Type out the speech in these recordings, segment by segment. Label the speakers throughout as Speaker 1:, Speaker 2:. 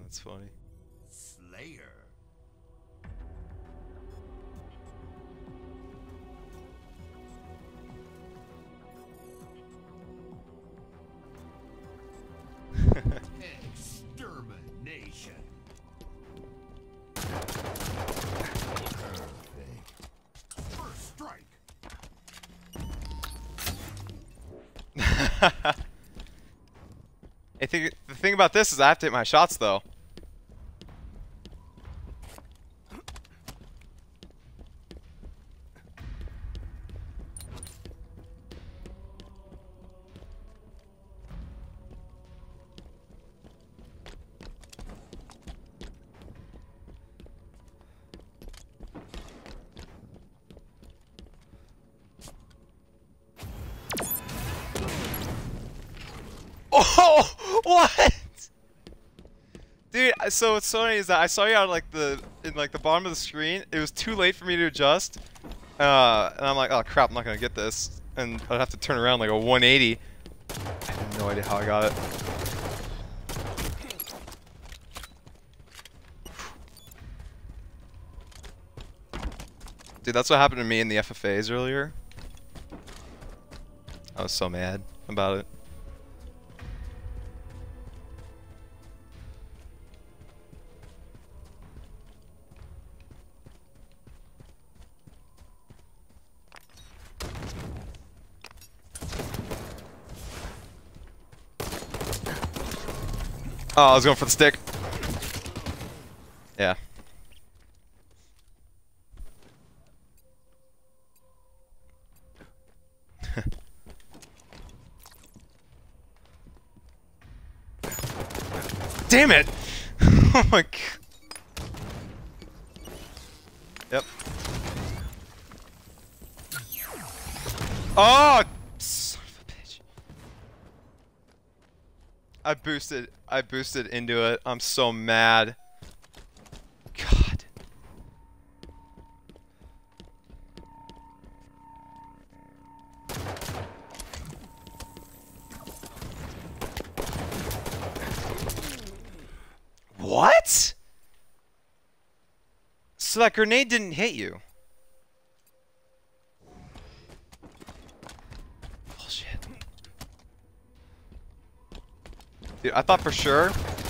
Speaker 1: That's funny.
Speaker 2: Slayer. Extermination. Perfect. First strike.
Speaker 1: I think the thing about this is I have to hit my shots though. Oh, what? Dude, so what's so funny is that I saw you out like the bottom of the screen. It was too late for me to adjust, and I'm like, oh crap, I'm not gonna get this, and I'd have to turn around like a 180. I have no idea how I got it. Dude, that's what happened to me in the FFAs earlier. I was so mad about it. Oh, I was going for the stick. Yeah. Damn it! Oh my god. Yep. Oh! Son of a bitch. I boosted into it. I'm so mad. God. What? So that grenade didn't hit you? Bullshit. Dude, I thought for sure.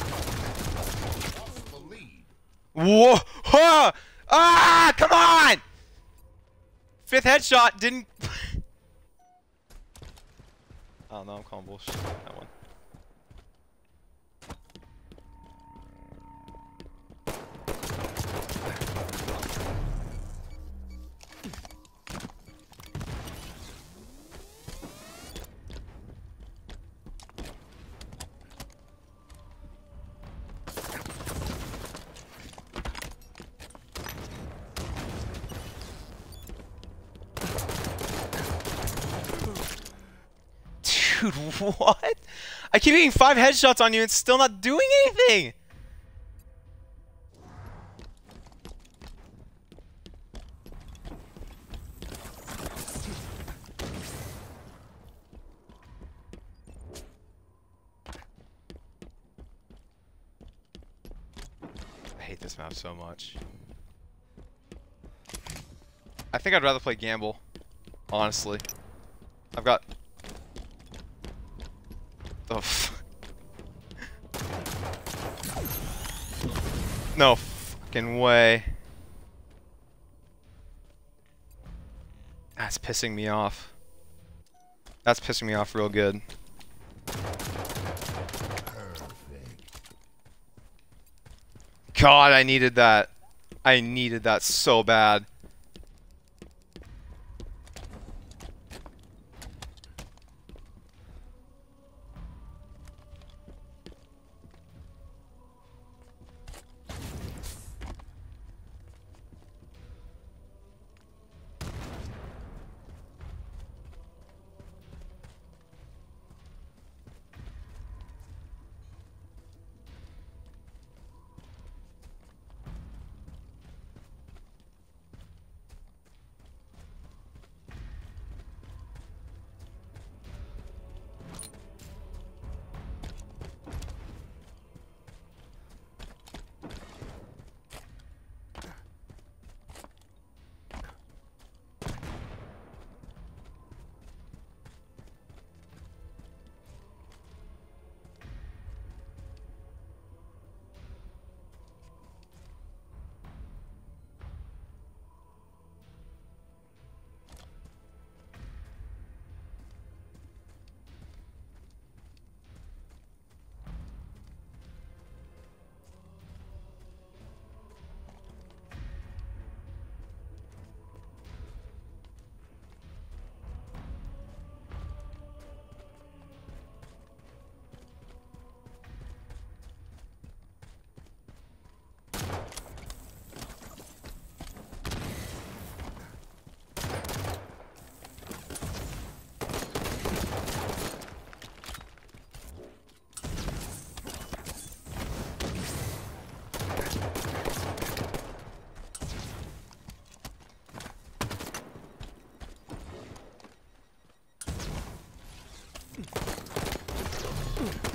Speaker 1: Whoa! Ah! Ah! Come on! Fifth headshot didn't. Oh no, I'm calling bullshit. That one. Dude, what? I keep getting 5 headshots on you and still not doing anything! I hate this map so much. I think I'd rather play Gamble, honestly. I've got... The f no fucking way. That's pissing me off. That's pissing me off real good. God, I needed that. I needed that so bad.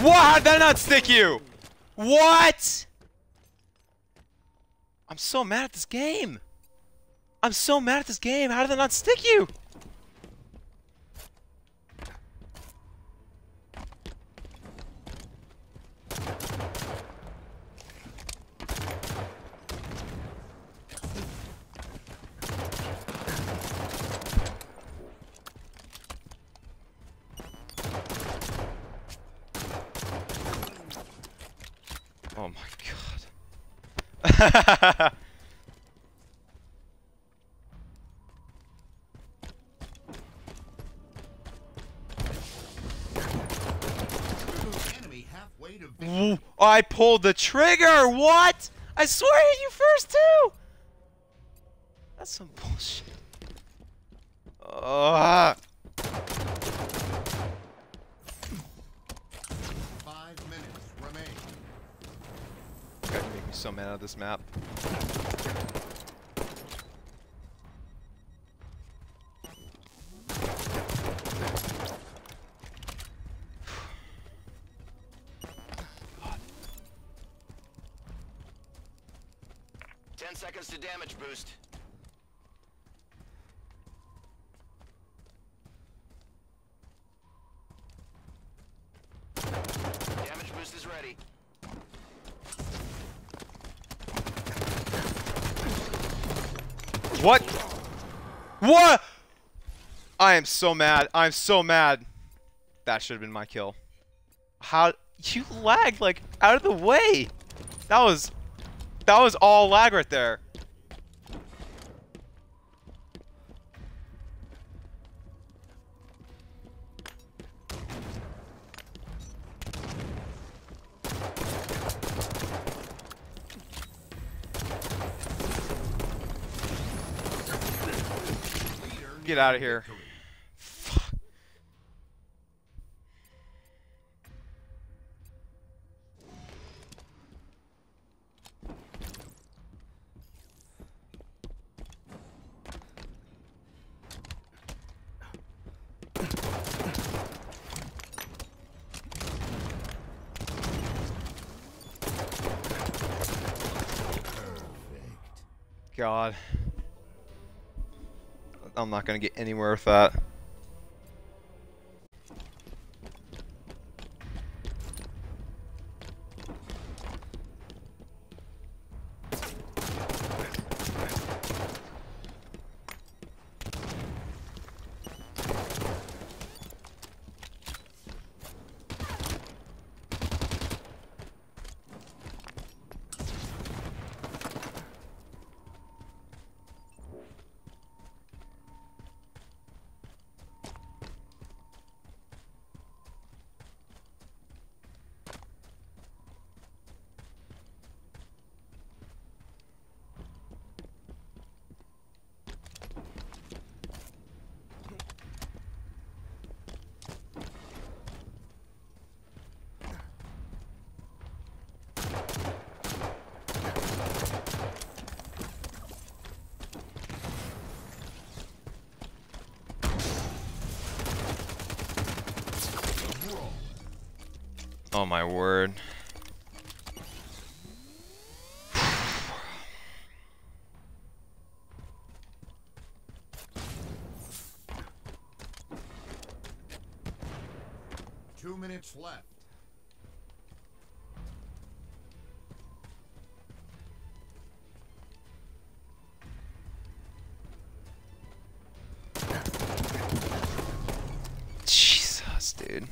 Speaker 1: What? How did that not stick you? What? I'm so mad at this game. I'm so mad at this game. How did that not stick you? Oh my god.
Speaker 2: Enemy halfway to victory.
Speaker 1: I pulled the trigger! What? I swear I hit you first too! That's some bullshit.
Speaker 2: 5 minutes remain.
Speaker 1: God, you make me so mad at this map. God.
Speaker 3: 10 seconds to damage boost. Damage boost is ready.
Speaker 1: What? What? I am so mad. I'm so mad. That should have been my kill. How you lagged like out of the way? That was all lag right there. Get out of here. Fuck. God. I'm not gonna get anywhere with that. Oh my word.
Speaker 2: Two minutes left.
Speaker 1: Jesus, dude.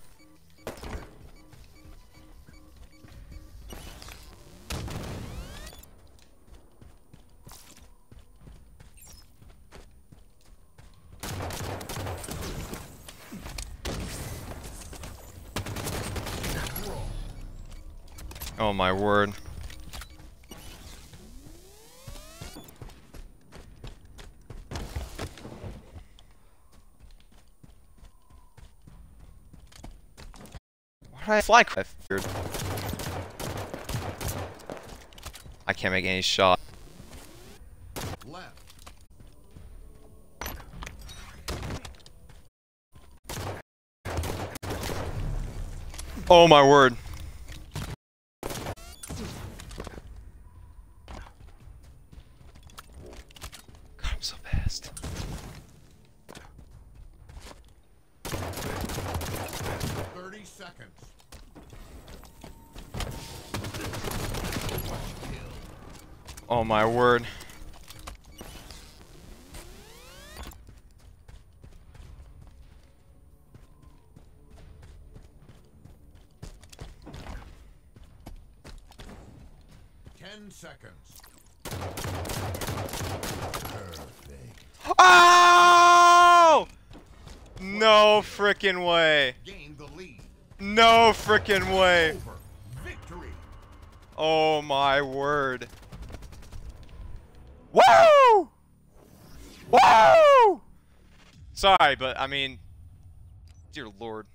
Speaker 1: Oh my word. Why did I fly? I can't make any shot.
Speaker 2: Left.
Speaker 1: Oh my word. God, I'm so pissed.
Speaker 2: Seconds.
Speaker 1: Oh my word.
Speaker 2: Seconds.
Speaker 1: Oh! No frickin' way.
Speaker 2: Gain the lead.
Speaker 1: No frickin' way.
Speaker 2: Over. Victory.
Speaker 1: Oh my word. Woo! Woo! Sorry, but I mean, dear Lord.